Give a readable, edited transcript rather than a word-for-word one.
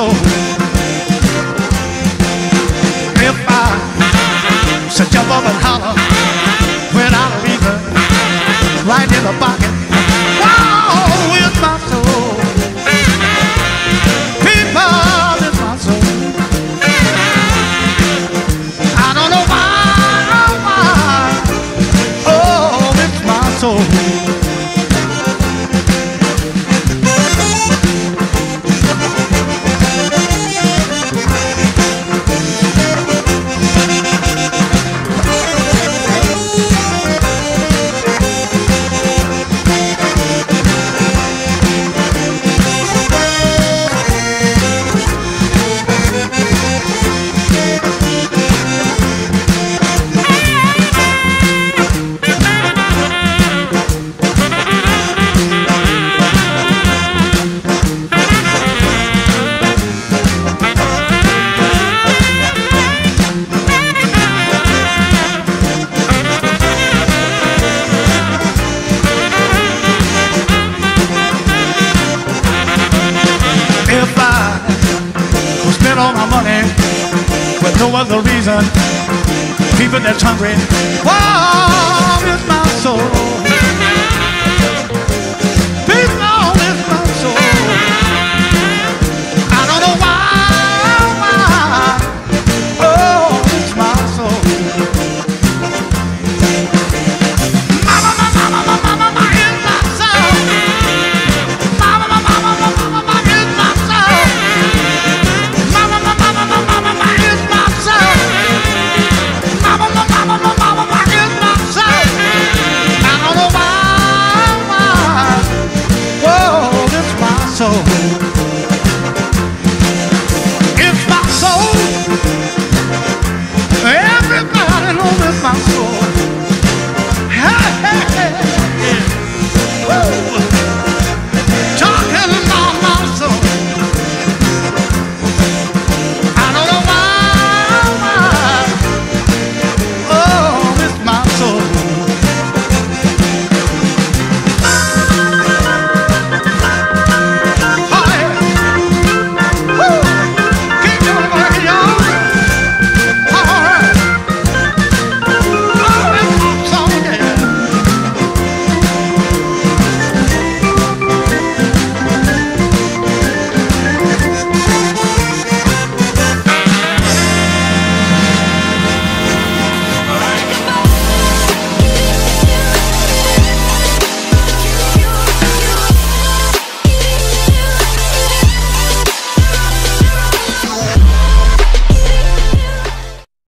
soul. If I should jump up and holler without a reason, right in the pocket, wow, it's my soul. People, it's my soul. I don't know why, oh, it's my soul. If I would spend all my money with no other reason, people that's hungry, wow, it's my soul.